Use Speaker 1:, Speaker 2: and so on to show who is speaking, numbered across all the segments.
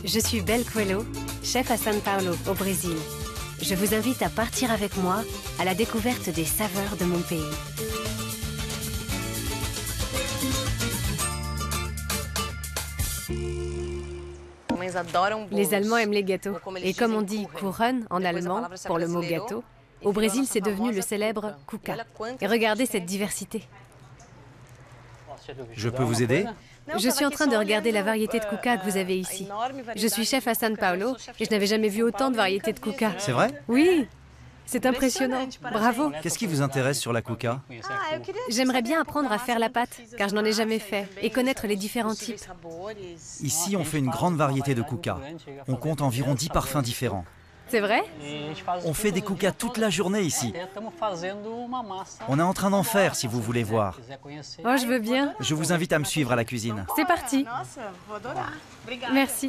Speaker 1: Je suis Bel Coelho, chef à São Paulo, au Brésil. Je vous invite à partir avec moi à la découverte des saveurs de mon pays. Les Allemands aiment les gâteaux. Et comme on dit couronne en allemand pour le mot gâteau, au Brésil c'est devenu le célèbre cuca. Et regardez cette diversité.
Speaker 2: Je peux vous aider?
Speaker 1: Je suis en train de regarder la variété de cuca que vous avez ici. Je suis chef à São Paulo et je n'avais jamais vu autant de variétés de cuca.
Speaker 2: C'est vrai?
Speaker 1: Oui, c'est impressionnant. Bravo.
Speaker 2: Qu'est-ce qui vous intéresse sur la cuca?
Speaker 1: J'aimerais bien apprendre à faire la pâte, car je n'en ai jamais fait, et connaître les différents types.
Speaker 2: Ici, on fait une grande variété de cuca. On compte environ 10 parfums différents.
Speaker 1: C'est vrai?
Speaker 2: On fait des cuca toute la journée ici. On est en train d'en faire, si vous voulez voir.
Speaker 1: Oh, je veux bien.
Speaker 2: Je vous invite à me suivre à la cuisine.
Speaker 1: C'est parti. Merci.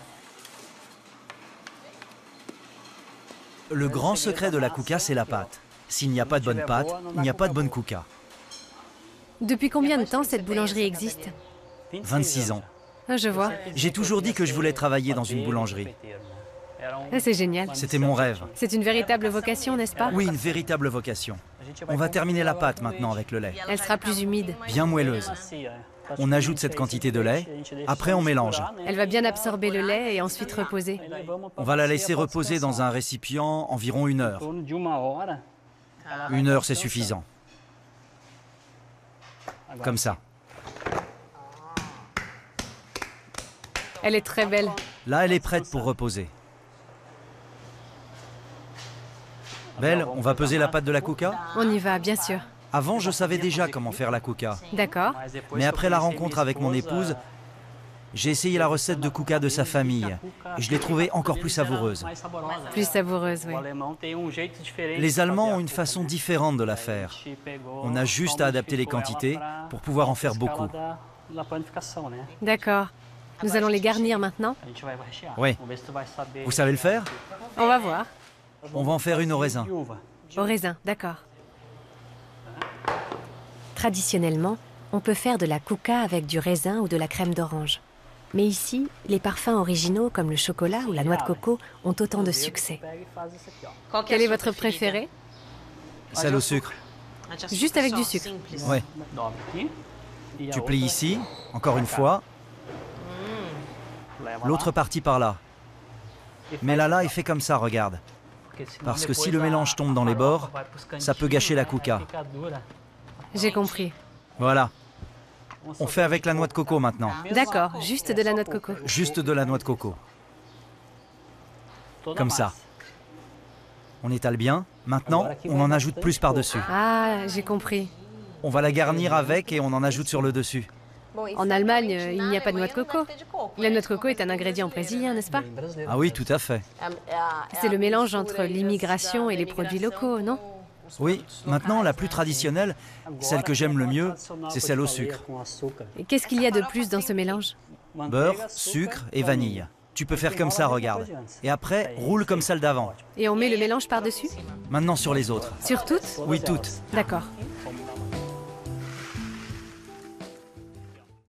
Speaker 2: Le grand secret de la cuca, c'est la pâte. S'il n'y a pas de bonne pâte, il n'y a pas de bonne cuca.
Speaker 1: Depuis combien de temps cette boulangerie existe?
Speaker 2: 26 ans.
Speaker 1: Ah, je vois.
Speaker 2: J'ai toujours dit que je voulais travailler dans une boulangerie.
Speaker 1: Ah, c'est génial.
Speaker 2: C'était mon rêve.
Speaker 1: C'est une véritable vocation, n'est-ce pas?
Speaker 2: Oui, une véritable vocation. On va terminer la pâte maintenant avec le lait.
Speaker 1: Elle sera plus humide.
Speaker 2: Bien moelleuse. On ajoute cette quantité de lait, après on mélange.
Speaker 1: Elle va bien absorber le lait et ensuite reposer.
Speaker 2: On va la laisser reposer dans un récipient environ 1 heure. 1 heure, c'est suffisant. Comme ça.
Speaker 1: Elle est très belle.
Speaker 2: Là, elle est prête pour reposer. Belle, on va peser la pâte de la cuca?
Speaker 1: On y va, bien sûr.
Speaker 2: Avant, je savais déjà comment faire la cuca.
Speaker 1: D'accord.
Speaker 2: Mais après la rencontre avec mon épouse, j'ai essayé la recette de cuca de sa famille. Et je l'ai trouvée encore plus savoureuse.
Speaker 1: Plus savoureuse, oui.
Speaker 2: Les Allemands ont une façon différente de la faire. On a juste à adapter les quantités pour pouvoir en faire beaucoup.
Speaker 1: D'accord. Nous allons les garnir maintenant?
Speaker 2: Oui. Vous savez le faire?
Speaker 1: On va voir.
Speaker 2: On va en faire une au raisin.
Speaker 1: Au raisin, d'accord. Traditionnellement, on peut faire de la cuca avec du raisin ou de la crème d'orange. Mais ici, les parfums originaux comme le chocolat ou la noix de coco ont autant de succès. Quel est votre préféré?
Speaker 2: Celle au sucre.
Speaker 1: Juste avec du sucre.
Speaker 2: Oui. Tu plies ici, encore une fois. L'autre partie par là. Mais là, et fais comme ça, regarde. Parce que si le mélange tombe dans les bords, ça peut gâcher la cuca.
Speaker 1: J'ai compris.
Speaker 2: Voilà. On fait avec la noix de coco maintenant.
Speaker 1: D'accord, juste de la noix de coco.
Speaker 2: Juste de la noix de coco. Comme ça. On étale bien. Maintenant, on en ajoute plus par-dessus.
Speaker 1: Ah, j'ai compris.
Speaker 2: On va la garnir avec et on en ajoute sur le dessus.
Speaker 1: En Allemagne, il n'y a pas de noix de coco. La noix de coco est un ingrédient brésilien, n'est-ce pas?
Speaker 2: Ah oui, tout à fait.
Speaker 1: C'est le mélange entre l'immigration et les produits locaux, non?
Speaker 2: Oui, maintenant, la plus traditionnelle, celle que j'aime le mieux, c'est celle au sucre.
Speaker 1: Et qu'est-ce qu'il y a de plus dans ce mélange?
Speaker 2: Beurre, sucre et vanille. Tu peux faire comme ça, regarde. Et après, roule comme celle d'avant.
Speaker 1: Et on met le mélange par-dessus?
Speaker 2: Maintenant sur les autres.
Speaker 1: Sur toutes?
Speaker 2: Oui, toutes.
Speaker 1: D'accord.